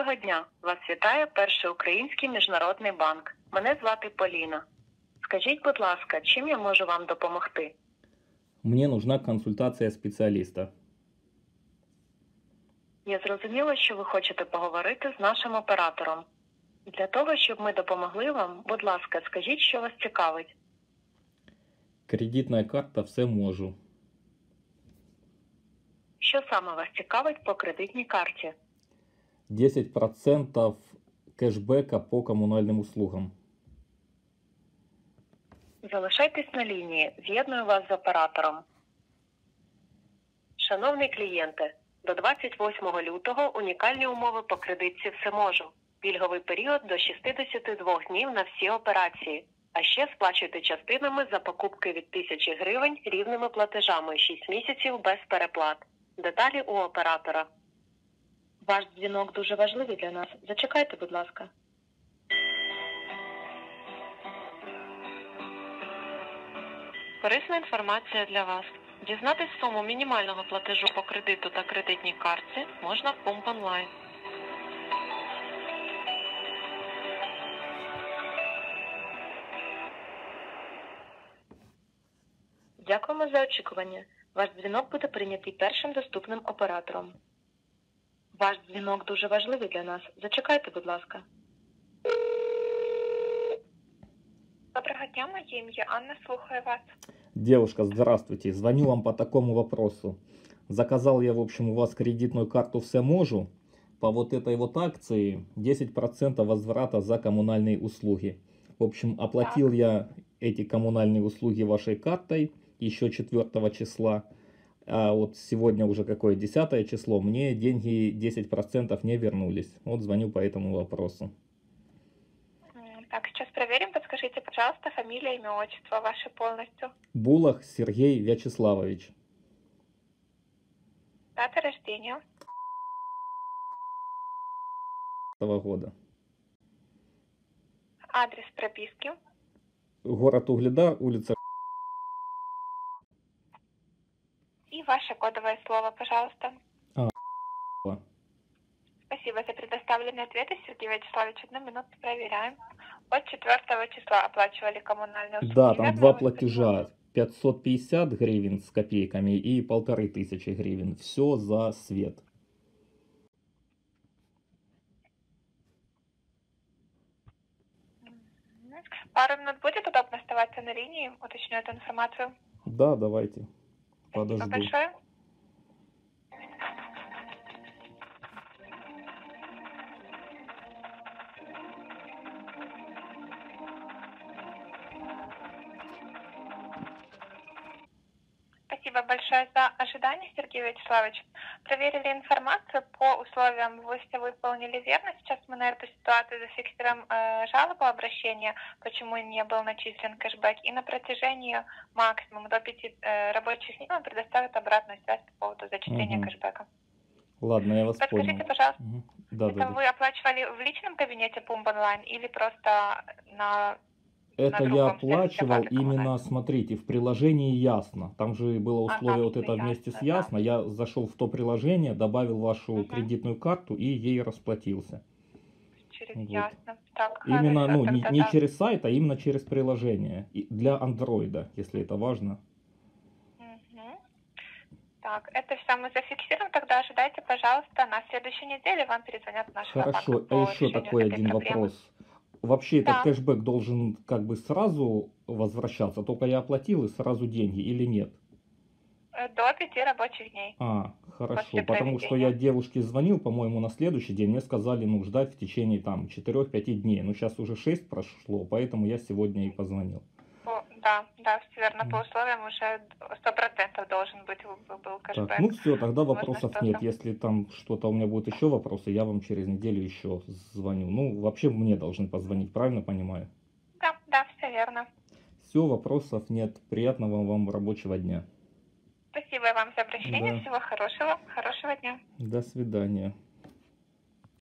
Доброго дня! Вас вітає Перший український міжнародний банк. Мене звати Поліна. Скажіть, будь ласка, чим я можу вам допомогти? Мне нужна консультация специалиста. Я зрозуміла, що ви хочете поговорити з нашим оператором. Для того, щоб ми допомогли вам, будь ласка, скажіть, що вас цікавить. Кредитная карта «Все можу». Що саме вас цікавить по кредитній карті? 10% кэшбэка по коммунальным услугам. Залишайтесь на лінії, з'єдную вас з оператором. Шановний клієнте, до 28 лютого унікальні умови по кредитці «Все можу». Пільговий період до 62 днів на всі операції. А ще сплачуйте частинами за покупки від 1000 гривень рівними платежами 6 місяців без переплат. Деталі у оператора. Ваш дзвінок дуже важливий для нас. Зачекайте, будь ласка. Корисна інформація для вас. Дізнатись суму мінімального платежу по кредиту та кредитній картці можна в Pump Online. Дякуємо за очікування. Ваш дзвінок буде прийнятий першим доступним оператором. Ваш дзвінок дуже важливий для нас. Зачекайте, будь ласка. Доброго дня, моє ім'я Анна, слухаю вас. Девушка, здравствуйте. Звоню вам по такому вопросу. Заказал я, в общем, у вас кредитную карту «Все можу». По вот этой вот акции 10% возврата за коммунальные услуги. В общем, оплатил я эти коммунальные услуги вашей картой еще 4 числа. А вот сегодня уже какое 10 число, мне деньги 10% не вернулись. Вот звоню по этому вопросу. Так, сейчас проверим. Подскажите, пожалуйста, фамилия, имя, отчество ваше полностью. Булах Сергей Вячеславович. Дата рождения. Этого года. Адрес прописки. Город Угледар, улица. И ваше кодовое слово, пожалуйста. А. Спасибо за предоставленные ответы, Сергей Вячеславович. 1 минуту проверяем. От 4 числа оплачивали коммунальные услуги. Да, там два платежа. 550 гривен с копейками и 1500 гривен. Все за свет. Пару минут будет удобно оставаться на линии? Уточню эту информацию. Да, давайте. Спасибо Подожду. большое. Спасибо большое за ожидание, Сергей Вячеславович. Проверили информацию по условиям, вы все выполнили верно. Сейчас мы на эту ситуацию зафиксируем жалобу, обращение, почему не был начислен кэшбэк. И на протяжении максимум до 5 рабочих дней он предоставит обратную связь по поводу зачисления кэшбэка. Ладно, я вас Подскажите, понял. пожалуйста, Да, это вы оплачивали в личном кабинете Pump Online или просто на... Это я другом оплачивал сервисе именно, коммунальном? смотрите, в приложении Ясно. Там же было условие вот это Ясно, вместе с да. Ясно. Я зашел в то приложение, добавил вашу Мгм. кредитную карту и ей расплатился. Через Вот. Ясно. Так, Именно, хорошо, ну, тогда не да. через сайт, а именно через приложение. И для андроида, если это важно. Мгм. Так, это все мы зафиксируем. Тогда ожидайте, пожалуйста, на следующей неделе вам перезвонят нашего банка Хорошо, по а еще решению такой этой один проблемы. вопрос. Вообще Да. этот кэшбэк должен как бы сразу возвращаться, только я оплатил и сразу деньги или нет? До 5 рабочих дней. Хорошо, После потому что проведения. я девушке звонил, по-моему, на следующий день, мне сказали, ну, ждать в течение там 4-5 дней. Ну, сейчас уже 6 прошло, поэтому я сегодня и позвонил. Да, все верно. По условиям уже 100% должен быть был кэшбэк. Так, ну все, тогда вопросов что-то. нет. Если там что-то у меня будет еще вопросы, я вам через неделю еще звоню. Ну, вообще мне должны позвонить, правильно понимаю? Да, все верно. Все, вопросов нет. Приятного вам рабочего дня. Спасибо вам за обращение. Да. Всего хорошего. Хорошего дня. До свидания.